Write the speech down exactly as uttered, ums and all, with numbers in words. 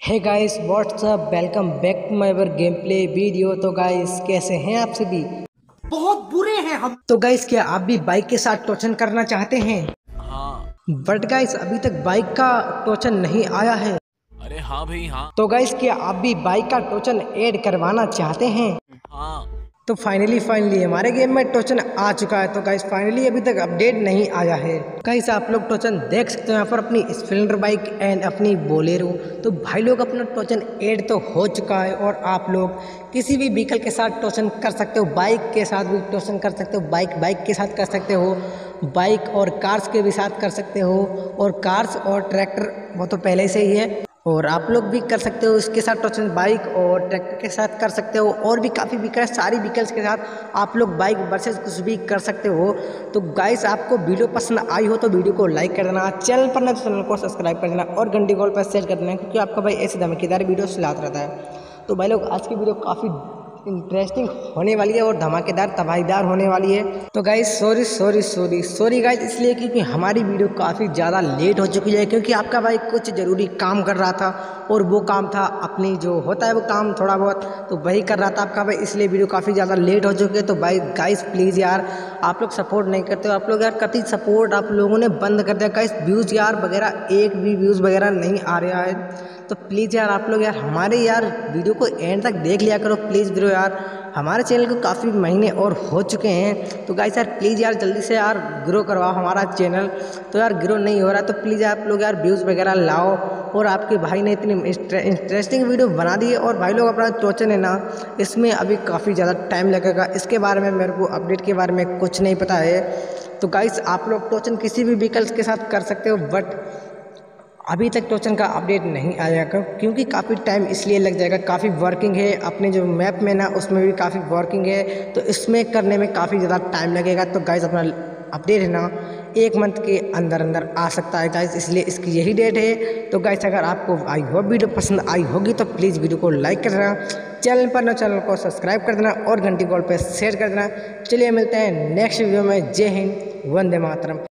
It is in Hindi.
Hey guys whatsapp welcome back to my ever game play video. तो गाइस कैसे हैं आप सभी? बहुत बुरे हैं हम। तो गाइस क्या आप भी बाइक के साथ टोचन करना चाहते हैं? हाँ। बट गाइस अभी तक बाइक का टोचन नहीं आया है। अरे हाँ भाई हाँ। तो गाइस क्या आप भी बाइक का टोचन ऐड करवाना चाहते हैं? हाँ। तो फाइनली फाइनली हमारे गेम में टोचन आ चुका है। तो गाइस फाइनली अभी तक अपडेट नहीं आया है। गाइस आप लोग टोचन देख सकते हो यहाँ पर अपनी स्प्लेंडर बाइक एंड अपनी बोलेरो। तो भाई लोग अपना टोचन ऐड तो हो चुका है और आप लोग किसी भी व्हीकल के साथ टोचन कर सकते हो। बाइक के साथ भी टोचन कर सकते हो, बाइक बाइक के साथ कर सकते हो, बाइक और कार्स के भी साथ कर सकते हो। और कार्स और ट्रैक्टर वो तो पहले से ही है और आप लोग भी कर सकते हो इसके साथ टोचन। बाइक और ट्रैक्टर के साथ कर सकते हो और भी काफ़ी व्हीकल, सारी व्हीकल्स के साथ आप लोग बाइक वर्सेस कुछ भी कर सकते हो। तो गाइस आपको वीडियो पसंद आई हो तो वीडियो को लाइक कर देना, चैनल पर नए तो चैनल को सब्सक्राइब कर देना और घंटी कॉल पर शेयर कर देना, क्योंकि आपका भाई ऐसे धमाकेदार वीडियो लाता रहता है। तो भाई लोग आज की वीडियो काफ़ी इंटरेस्टिंग होने वाली है और धमाकेदार तबाहीदार होने वाली है। तो guys sorry sorry sorry sorry guys इसलिए क्योंकि हमारी वीडियो काफ़ी ज़्यादा लेट हो चुकी है, क्योंकि आपका भाई कुछ ज़रूरी काम कर रहा था और वो काम था अपनी जो होता है वो काम थोड़ा बहुत, तो वही कर रहा था आपका भाई, इसलिए वीडियो काफ़ी ज़्यादा लेट हो चुकी है। तो भाई गाइस प्लीज़ यार आप लोग सपोर्ट नहीं करते हो, आप लोग यार कति सपोर्ट आप लोगों ने बंद कर दिया गाइस। व्यूज़ यार वगैरह एक भी व्यूज़ वगैरह नहीं आ रहा है। तो प्लीज़ यार आप लोग यार हमारे यार वीडियो को एंड तक देख लिया करो प्लीज़ ब्रो। यार हमारे चैनल को काफ़ी महीने और हो चुके हैं, तो गाइस यार प्लीज़ यार जल्दी से यार ग्रो करवाओ हमारा चैनल। तो यार ग्रो नहीं हो रहा, तो प्लीज़ आप लोग यार व्यूज़ वगैरह लाओ। और आपके भाई ने इतनी इंटरेस्टिंग वीडियो बना दी है और भाई लोग अपना टोचन है ना, इसमें अभी काफ़ी ज़्यादा टाइम लगेगा। इसके बारे में मेरे को अपडेट के बारे में कुछ नहीं पता है। तो गाइस आप लोग टोचन किसी भी व्हीकल्स के साथ कर सकते हो, बट अभी तक टोचन का अपडेट नहीं आया क्योंकि काफ़ी टाइम इसलिए लग जाएगा। काफ़ी वर्किंग है अपने जो मैप में ना, उसमें भी काफ़ी वर्किंग है, तो इसमें करने में काफ़ी ज़्यादा टाइम लगेगा। तो गाइस अपना अपडेट है ना एक मंथ के अंदर अंदर आ सकता है गाइस, इसलिए इसकी यही डेट है। तो गाइस अगर आपको आई हो वीडियो पसंद आई होगी तो प्लीज़ वीडियो को लाइक कर देना, चैनल पर ना चैनल को सब्सक्राइब कर देना और घंटी कॉल पर शेयर कर देना। चलिए मिलते हैं नेक्स्ट वीडियो में। जय हिंद, वंदे मातरम।